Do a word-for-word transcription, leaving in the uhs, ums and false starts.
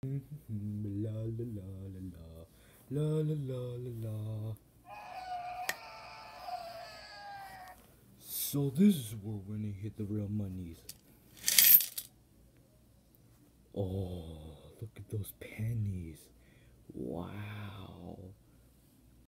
La la la la la la la la la la. So this is where when they hit the real monies. Oh, look at those pennies. Wow.